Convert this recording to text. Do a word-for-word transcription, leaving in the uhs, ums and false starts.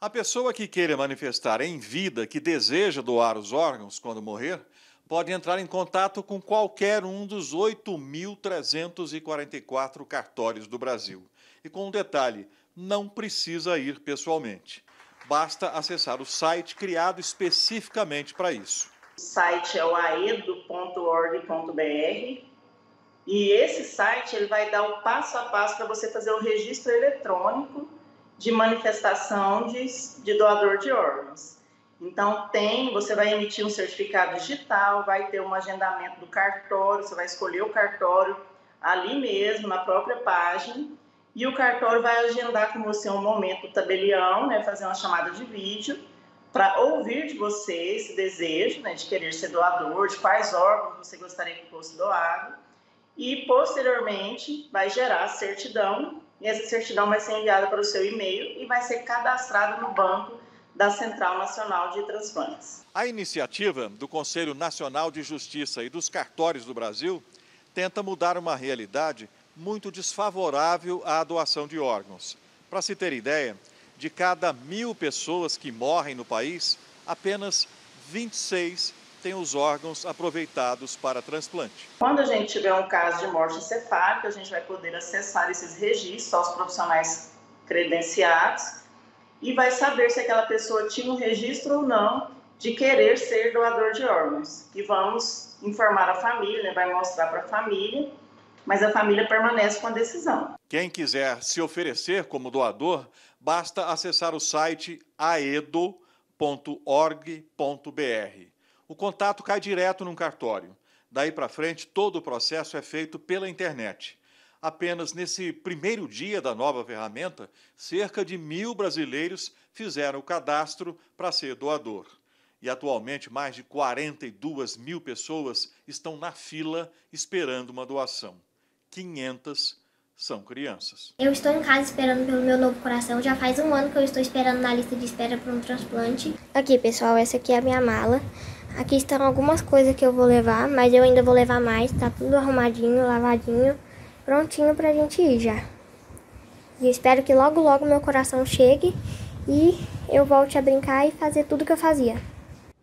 A pessoa que queira manifestar em vida que deseja doar os órgãos quando morrer, pode entrar em contato com qualquer um dos oito mil trezentos e quarenta e quatro cartórios do Brasil. E com um detalhe, não precisa ir pessoalmente. Basta acessar o site criado especificamente para isso. O site é o aedo ponto org ponto br e esse site ele vai dar o passo a passo para você fazer o registro eletrônico de manifestação de, de doador de órgãos. Então, tem, você vai emitir um certificado digital, vai ter um agendamento do cartório, você vai escolher o cartório ali mesmo, na própria página, e o cartório vai agendar com você um momento tabelião, né, fazer uma chamada de vídeo, para ouvir de você esse desejo, né, de querer ser doador, de quais órgãos você gostaria que fosse doado, e posteriormente vai gerar a certidão, e essa certidão vai ser enviada para o seu e-mail e vai ser cadastrada no banco da Central Nacional de Transplantes. A iniciativa do Conselho Nacional de Justiça e dos cartórios do Brasil tenta mudar uma realidade muito desfavorável à doação de órgãos. Para se ter ideia, de cada mil pessoas que morrem no país, apenas vinte e seis têm os órgãos aproveitados para transplante. Quando a gente tiver um caso de morte encefálica, a gente vai poder acessar esses registros aos profissionais credenciados e vai saber se aquela pessoa tinha um registro ou não de querer ser doador de órgãos. E vamos informar a família, né? Vai mostrar para a família, mas a família permanece com a decisão. Quem quiser se oferecer como doador, basta acessar o site aedo ponto org ponto br. O contato cai direto num cartório. Daí para frente, todo o processo é feito pela internet. Apenas nesse primeiro dia da nova ferramenta, cerca de mil brasileiros fizeram o cadastro para ser doador. E atualmente mais de quarenta e duas mil pessoas estão na fila esperando uma doação. quinhentas são crianças. Eu estou em casa esperando pelo meu novo coração. Já faz um ano que eu estou esperando na lista de espera para um transplante. Aqui, pessoal, essa aqui é a minha mala. Aqui estão algumas coisas que eu vou levar, mas eu ainda vou levar mais. Tá tudo arrumadinho, lavadinho, prontinho pra gente ir já. E eu espero que logo, logo meu coração chegue e eu volte a brincar e fazer tudo que eu fazia.